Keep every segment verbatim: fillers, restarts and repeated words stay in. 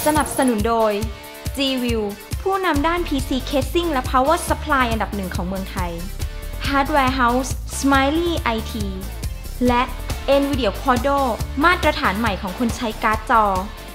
สนับสนุนโดย G-View ผู้นำด้าน พี ซี Casing และ Power Supply อันดับหนึ่งของเมืองไทย Hardware House Smiley ไอ ที และ NVIDIA Quadro มาตรฐานใหม่ของคนใช้การ์ดจอ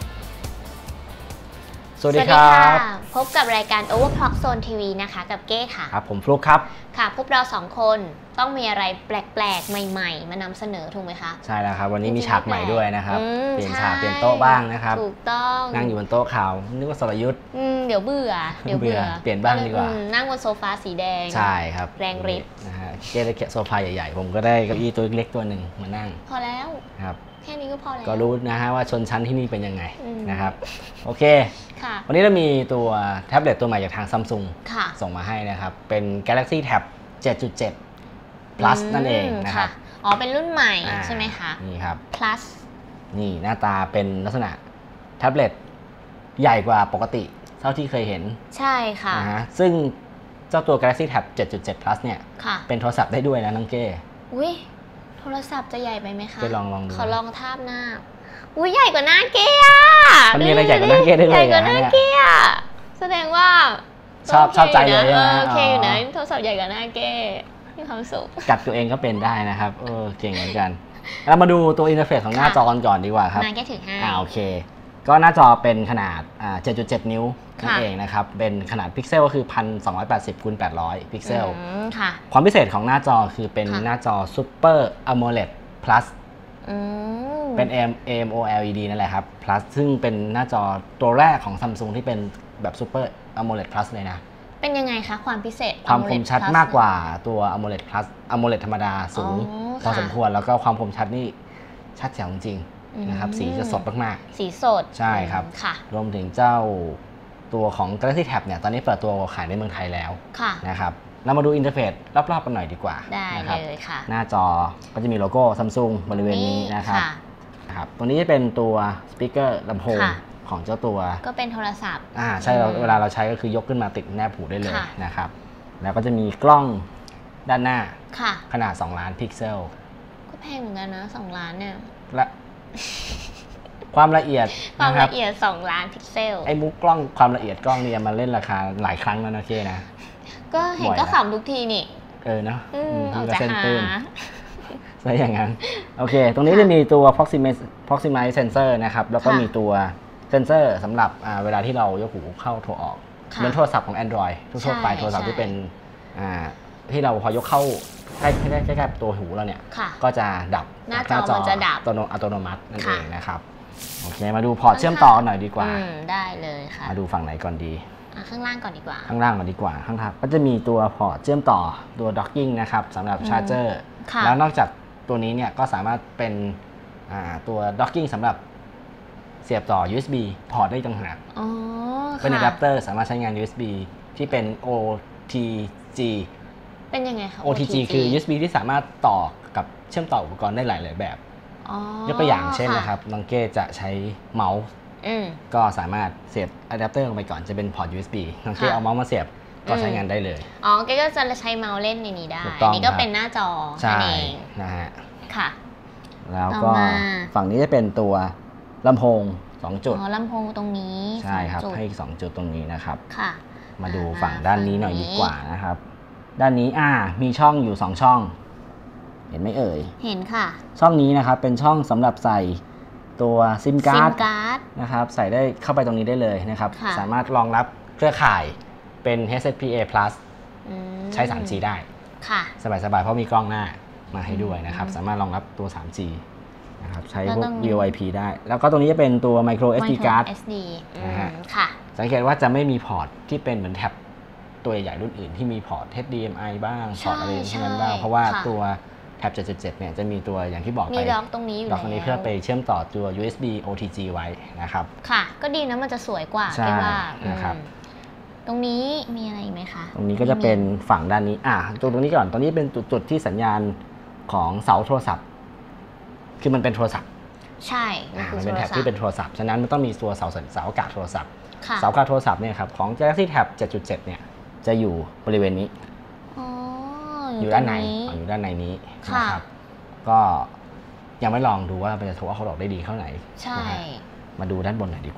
สวัสดีครับพบกับรายการ Overclock Zone ที วี นะคะกับเก้ค่ะครับผมฟลุ๊กครับค่ะพวกเราสองคนต้องมีอะไรแปลกๆใหม่ๆมานำเสนอถูกไหมคะใช่แล้วครับวันนี้มีฉากใหม่ด้วยนะครับเปลี่ยนฉากเปลี่ยนโต๊ะบ้างนะครับถูกต้องนั่งอยู่บนโต๊ะข่าวนึกว่าสรยุทธ์เดี๋ยวเบื่อเดี๋ยวเบื่อเปลี่ยนบ้างดีกว่านั่งบนโซฟาสีแดงใช่ครับแรงฤทธิ์นะฮะเก้ได้โซฟาใหญ่ๆผมก็ได้เก้าอี้ตัวเล็กตัวหนึ่งมานั่งพอแล้วครับแค่นี้ก็พอแล้วก็รู้นะฮะว่าชนชั้นที่นี่เป็นยังไงนะครับโอเควันนี้เรามีตัวแท็บเล็ตตัวใหม่จากทาง Samsung ส่งมาให้นะครับเป็น Galaxy Tab เจ็ดจุดเจ็ด Plus นั่นเองนะครับอ๋อเป็นรุ่นใหม่ใช่ไหมคะนี่ครับ Plus นี่หน้าตาเป็นลักษณะแท็บเล็ตใหญ่กว่าปกติเท่าที่เคยเห็นใช่ค่ะนะฮะซึ่งเจ้าตัว Galaxy Tab เจ็ดจุดเจ็ด Plus เนี่ยเป็นโทรศัพท์ได้ด้วยนะน้องเก้อุ้ยโทรศัพท์จะใหญ่ไปไหมคะไปลองลองดูขอลองทาบหน้าอุ้ยใหญ่กว่าหน้าเก้อะมันมีอะไรใหญ่กว่าหน้าเก้ได้เลยใหญ่กว่าหน้าเก้อะแสดงว่าชอบชอบใจเลยนะโอเคอยู่นะโทรศัพท์ใหญ่กว่าหน้าเก้มีความสุขจับตัวเองก็เป็นได้นะครับเออเก่งเหมือนกันเรามาดูตัวอินเทอร์เฟซของหน้าจอก่อนดีกว่าครับมาแค่ถึงห้าอ่าโอเคก็หน้าจอเป็นขนาดอ่า เจ็ดจุดเจ็ด นิ้วนั่นเองนะครับเป็นขนาดพิกเซลก็คือ หนึ่งพันสองร้อยแปดสิบ คูณ แปดร้อย พิกเซลความพิเศษของหน้าจอคือเป็นหน้าจอ Super AMOLED Plus เป็น เอ เอ็ม โอ แอล อี ดี นั่นแหละครับ Plus ซึ่งเป็นหน้าจอตัวแรกของ Samsung ที่เป็นแบบ Super AMOLED Plus เลยนะเป็นยังไงคะความพิเศษความคมชัดมากกว่าตัว AMOLED Plus AMOLED ธรรมดาสูงพอสมควรแล้วก็ความคมชัดนี่ชัดแจ๋วจริงนะครับสีจะสดมากๆสีสดใช่ครับรวมถึงเจ้าตัวของ Galaxy Tab เนี่ยตอนนี้เปิดตัวขายในเมืองไทยแล้วนะครับเรามาดูอินเทอร์เฟซรอบๆกันหน่อยดีกว่าได้เลยค่ะหน้าจอก็จะมีโลโก้ Samsung บริเวณนี้นะครับนะครับตัวนี้จะเป็นตัวสปีกเกอร์ลำโพงของเจ้าตัวก็เป็นโทรศัพท์อ่าใช่เวลาเราใช้ก็คือยกขึ้นมาติดแนบหูได้เลยนะครับแล้วก็จะมีกล้องด้านหน้าขนาดสองล้านพิกเซลก็แพงเหมือนกันนะสองล้านเนี่ยและความละเอียดความละเอียดสองล้านพิกเซลไอ้มุกกล้องความละเอียดกล้องเนี่ยมาเล่นราคาหลายครั้งแล้วนะเจ๊นะก็เห็นก็ขำทุกทีนี่เออเนาะออกจากหาใช่อย่างนั้นโอเคตรงนี้จะมีตัว proximity sensor นะครับแล้วก็มีตัวเซนเซอร์สำหรับเวลาที่เรายกหูเข้าโทรออกเหมือนโทรศัพท์ของ Android ทั่วไปโทรศัพท์ที่เป็นที่เราพอยกเข้าใกล้ใกล้ๆตัวหูเราเนี่ยก็จะดับหน้าจอมันจะดับอัตโนมัตินั่นเองนะครับโอเคมาดูพอร์ตเชื่อมต่อหน่อยดีกว่าได้เลยค่ะมาดูฝั่งไหนก่อนดีข้างล่างก่อนดีกว่าข้างล่างก่อนดีกว่าข้างล่างก็จะมีตัวพอร์ตเชื่อมต่อตัว docking นะครับสำหรับชาร์จเจอร์แล้วนอกจากตัวนี้เนี่ยก็สามารถเป็นตัว docking สำหรับเสียบต่อ ยู เอส บี พอร์ตได้ต่างหากเป็นอะแดปเตอร์สามารถใช้งาน ยู เอส บี ที่เป็น โอ ที จีเป็นยังไงคะโอ ที จี คือ ยู เอส บี ที่สามารถต่อกับเชื่อมต่ออุปกรณ์ได้หลายๆแบบยกตัวอย่างเช่นนะครับน้องเก้จะใช้เมาส์ก็สามารถเสียบอะแดปเตอร์ลงไปก่อนจะเป็นพอร์ต ยู เอส บี น้องเก้เอาเมาส์มาเสียบก็ใช้งานได้เลยอ๋อเก้ก็จะใช้เมาส์เล่นในนี้ได้นี่ก็เป็นหน้าจอใช่นะฮะค่ะแล้วก็ฝั่งนี้จะเป็นตัวลำโพงสองจุดอ๋อลำโพงตรงนี้ใช่ครับให้สองจุดตรงนี้นะครับค่ะมาดูฝั่งด้านนี้หน่อยดีกว่านะครับด้านนี้อ่ามีช่องอยู่สองช่องเห็นไหมเอ่ยเห็นค่ะช่องนี้นะครับเป็นช่องสำหรับใส่ตัวซิมการ์ดนะครับใส่ได้เข้าไปตรงนี้ได้เลยนะครับสามารถรองรับเครือข่ายเป็น เอช เอส พี เอ Plus ใช้ ทรี จี ได้สบายๆเพราะมีกล้องหน้ามาให้ด้วยนะครับสามารถรองรับตัว ทรี จี นะครับใช้พวก วี โอ ไอ พี ได้แล้วก็ตรงนี้จะเป็นตัว micro เอส ดี card นะฮะสังเกตว่าจะไม่มีพอร์ตที่เป็นเหมือนแท็บตัวใหญ่รุ่นอื่นที่มีพอร์ต เอช ดี เอ็ม ไอ บ้างพอร์ตอะไรที่นั้นบ้างเพราะว่าตัวแท็บเจ็ดจุดเจ็ดเนี่ยจะมีตัวอย่างที่บอกไปมีด็อกตรงนี้อยู่ด็อกตรงนี้เพื่อไปเชื่อมต่อตัว ยู เอส บี โอ ที จี ไว้นะครับค่ะก็ดีนะมันจะสวยกว่าใช่ว่านะครับตรงนี้มีอะไรไหมคะตรงนี้ก็จะเป็นฝั่งด้านนี้อ่ะตรงตรงนี้ก่อนตรงนี้เป็นจุดๆที่สัญญาณของเสาโทรศัพท์คือมันเป็นโทรศัพท์ใช่มันเป็นแท็บที่เป็นโทรศัพท์ฉะนั้นมันต้องมีตัวเสาเสาอากาศโทรศัพท์เสาอากาศโทรศัพท์เนี่ยครับของ Galaxy Tab เจ็ดจุดเจ็ดเนี่ยจะอยู่บริเวณนี้อยู่ด้านในอยู่ด้านในนี้นะครับก็ยังไม่ลองดูว่ามันจะโทรเข้าออกได้ดีเท่าไหร่ใช่มาดูด้านบนหน่อยดีกว่า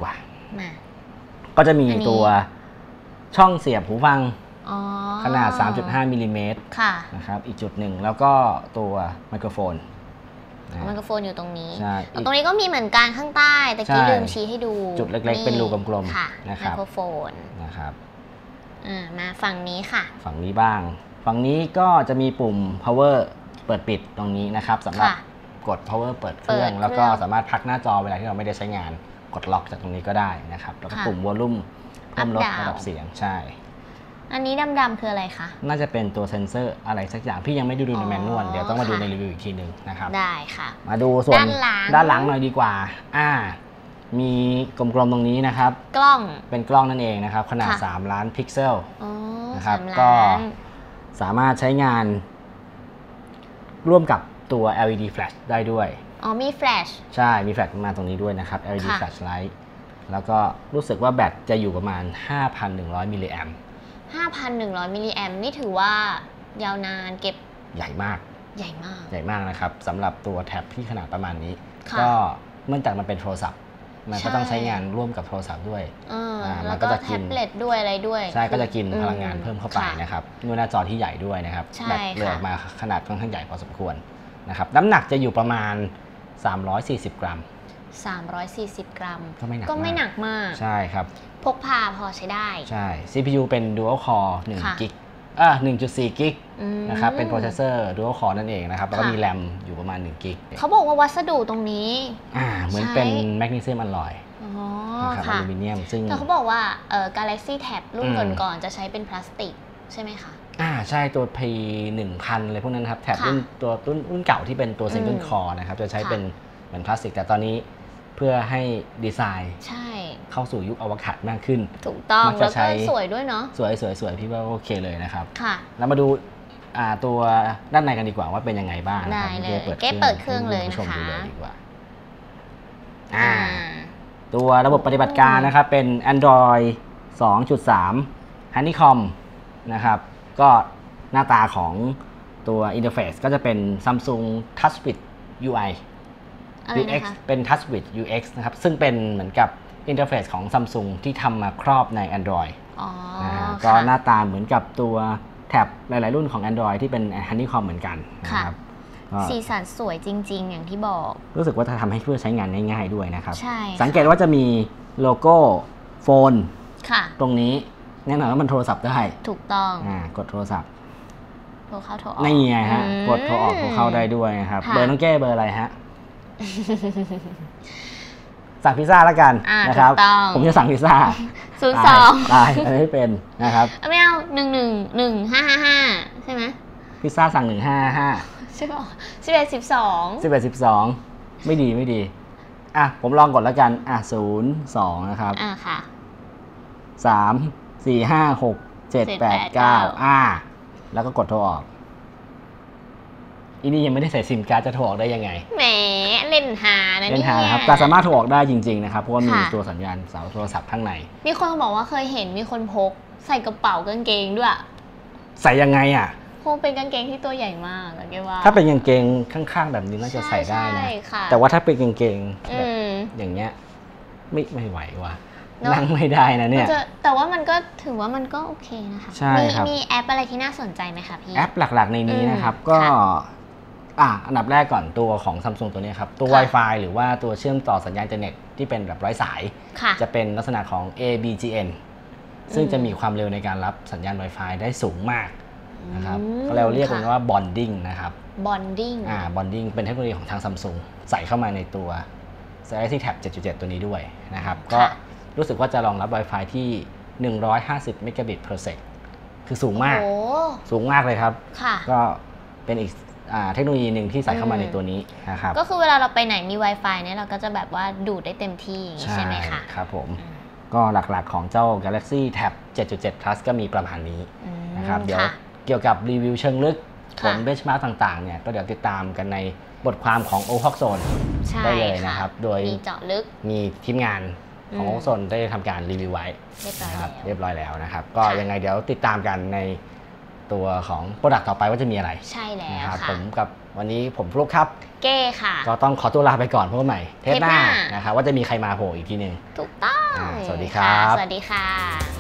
มาก็จะมีตัวช่องเสียบหูฟังขนาด สามจุดห้า มิลลิเมตรนะครับอีกจุดหนึ่งแล้วก็ตัวไมโครโฟนไมโครโฟนอยู่ตรงนี้ตรงนี้ก็มีเหมือนกันข้างใต้แต่กี้ลืมชี้ให้ดูจุดเล็กๆเป็นรูกลมๆนะครับไมโครโฟนนะครับมาฝั่งนี้ค่ะฝั่งนี้บ้างฝั่งนี้ก็จะมีปุ่ม power เปิดปิดตรงนี้นะครับสำหรับกด power เปิดเครื่องแล้วก็สามารถพักหน้าจอเวลาที่เราไม่ได้ใช้งานกดล็อกจากตรงนี้ก็ได้นะครับแล้วก็ปุ่ม volume เพิ่มลดระดับเสียงใช่อันนี้ดำๆคืออะไรคะน่าจะเป็นตัวเซ็นเซอร์อะไรสักอย่างพี่ยังไม่ดูในแมนนวลเดี๋ยวต้องมาดูในรีวิวอีกทีหนึ่งนะครับได้ค่ะมาดูส่วนด้านหลังหน่อยดีกว่าอ่ามีกลมๆตรงนี้นะครับกล้องเป็นกล้องนั่นเองนะครับขนาดสามล้านพิกเซลนะครับก็สามารถใช้งานร่วมกับตัว แอล อี ดี Flash ได้ด้วยอ๋อมี Flash ใช่มี Flash มาตรงนี้ด้วยนะครับ แอล อี ดี Flash Light แล้วก็รู้สึกว่าแบตจะอยู่ประมาณ ห้าพันหนึ่งร้อย มิลลิแอมป์ห้าพันหนึ่งร้อย มิลลิแอมป์นี่ถือว่ายาวนานเก็บใหญ่มากใหญ่มากใหญ่มากนะครับสำหรับตัวแท็บที่ขนาดประมาณนี้ก็เมื่อแต่มันเป็นโทรศัพท์มันก็ต้องใช้งานร่วมกับโทรศัพท์ด้วยมันก็จะกินแท็บเล็ตด้วยอะไรด้วยใช่ก็จะกินพลังงานเพิ่มเข้าไปนะครับด้วยหน้าจอที่ใหญ่ด้วยนะครับแบตเลือกมาขนาดค่อนข้างใหญ่พอสมควรนะครับน้ำหนักจะอยู่ประมาณสามร้อยสี่สิบกรัมสามร้อยสี่สิบกรัมก็ไม่หนักก็ไม่หนักมากใช่ครับพกพาพอใช้ได้ใช่ ซี พี ยู เป็น Dual Core หนึ่งกิกอ่ะ หนึ่งจุดสี่ กิกนะครับเป็นโปรเซสเซอร์ Dual Core นั่นเองนะครับแล้วก็มีแรมอยู่ประมาณหนึ่งกิกเขาบอกว่าวัสดุตรงนี้อ่าเหมือนเป็นแมกนีเซียมอลลอยนะครับอลูมิเนียมซึ่งแต่เขาบอกว่าเอ่อ Galaxy Tab รุ่นก่อนๆจะใช้เป็นพลาสติกใช่ไหมคะอ่าใช่ตัว พี หนึ่งพัน อะไรพวกนั้นครับแท็บรุ่นตัวรุ่นรุ่นเก่าที่เป็นตัว Single Core นะครับจะใช้เป็นเหมือนพลาสติกแต่ตอนนี้เพื่อให้ดีไซน์เข้าสู่ยุคอวกาศมากขึ้นถูกต้องแล้วก็สวยด้วยเนาะสวยสวยสวยพี่ว่าโอเคเลยนะครับค่ะแล้วมาดูตัวด้านในกันดีกว่าว่าเป็นยังไงบ้างได้เลยแกเปิดเครื่องเลยนะคะอ่าตัวระบบปฏิบัติการนะครับเป็น Android สองจุดสาม Honeycomb นะครับก็หน้าตาของตัวอินเทอร์เฟซก็จะเป็น Samsung TouchWiz ยู ไอยู เอ็กซ์ เป็น TouchWiz ยู เอ็กซ์ นะครับซึ่งเป็นเหมือนกับอินเทอร์เฟซของ Samsung ที่ทำมาครอบใน Android ก็หน้าตาเหมือนกับตัวแท็บหลายๆรุ่นของ Android ที่เป็น Honeycomb เหมือนกันนะครับสีสันสวยจริงๆอย่างที่บอกรู้สึกว่าจะทำให้เพื่อใช้งานง่ายๆด้วยนะครับใช่สังเกตว่าจะมีโลโก้โฟนตรงนี้แน่นอนว่ามันโทรศัพท์ได้ถูกต้องกดโทรศัพท์โทรเข้าโทรออกนี่ไงฮะกดโทรออกโทรเข้าได้ด้วยนะครับเบอร์น้องแก้เบอร์อะไรฮะสั่งพิซซ่าแล้วกันนะครับผมจะสั่งพิซซ่าศูนย์สองได้ไม่เป็นนะครับไม่เอาหนึ่งหนึ่งหนึ่งห้าห้าห้าใช่ไหมพิซซ่าสั่งหนึ่งห้าห้าใช่ป่ะสิบเอ็ดสิบสองสิบเอ็ดสิบสองไม่ดีไม่ดีอ่ะผมลองกดแล้วกันอ่ะศูนย์สองนะครับอ่ะค่ะสามสี่ห้าหกเจ็ดแปดเก้าอ่ะแล้วก็กดโทรออกอีนี่ยังไม่ได้ใส่ซิมการ์ดจะโทรออกได้ยังไงแหมเล่นหานะเล่นหาครับแต่สามารถโทรออกได้จริงๆนะครับเพราะว่ามีตัวสัญญาณเสาโทรศัพท์ข้างในมีคนบอกว่าเคยเห็นมีคนพกใส่กระเป๋ากางเกงด้วยใส่ยังไงอ่ะคงเป็นกางเกงที่ตัวใหญ่มากนะแกว่าถ้าเป็นกางเกงข้างๆแบบนี้น่าจะใส่ได้นะแต่ว่าถ้าเป็นกางเกงแบบอย่างเงี้ยไม่ไม่ไหวว่ะนั่งไม่ได้นะเนี่ยแต่ว่ามันก็ถือว่ามันก็โอเคนะคะใช่ครับมีแอปอะไรที่น่าสนใจไหมคะพี่แอปหลักๆในนี้นะครับก็อ่ะอันดับแรกก่อนตัวของ Samsung ตัวนี้ครับตัว Wi-Fi หรือว่าตัวเชื่อมต่อสัญญาณอินเทอร์เน็ตที่เป็นแบบไร้สายจะเป็นลักษณะของ เอ บี จี เอ็น ซึ่งจะมีความเร็วในการรับสัญญาณ Wi-Fi ได้สูงมากนะครับเราเรียกกันว่า bonding นะครับ bonding อ่า bonding เป็นเทคโนโลยีของทาง Samsung ใส่เข้ามาในตัว Galaxy Tab เจ็ดจุดเจ็ด ตัวนี้ด้วยนะครับก็รู้สึกว่าจะรองรับ Wi-Fi ที่หนึ่งร้อยห้าสิบ Megabit per sec คือสูงมากสูงมากเลยครับก็เป็นอีกเทคโนโลยีหนึ่งที่ใส่เข้ามาในตัวนี้นะครับก็คือเวลาเราไปไหนมี Wi-Fi เนี่ยเราก็จะแบบว่าดูดได้เต็มที่ใช่ไหมคะครับผมก็หลักๆของเจ้า Galaxy Tab เจ็ดจุดเจ็ด Plus ก็มีประมาณนี้นะครับเดี๋ยวเกี่ยวกับรีวิวเชิงลึกผลเบนช์มาร์กต่างๆเนี่ยก็เดี๋ยวติดตามกันในบทความของ โอ ฮอก Zone ได้เลยนะครับโดยมีเจาะลึกมีทีมงานของ โอ ฮอก Zone ได้ทำการรีวิวไว้นะครับเรียบร้อยแล้วนะครับก็ยังไงเดี๋ยวติดตามกันในตัวของโปรดักต์ต่อไปว่าจะมีอะไรใช่แล้วค่ะผมกับวันนี้ผมฟลุ๊กครับเก้ค่ะก็ต้องขอตัวลาไปก่อนเพราะว่าใหม่เทปหน้านะครับว่าจะมีใครมาโผล่อีกทีนึงถูกต้องสวัสดีครับสวัสดีค่ะ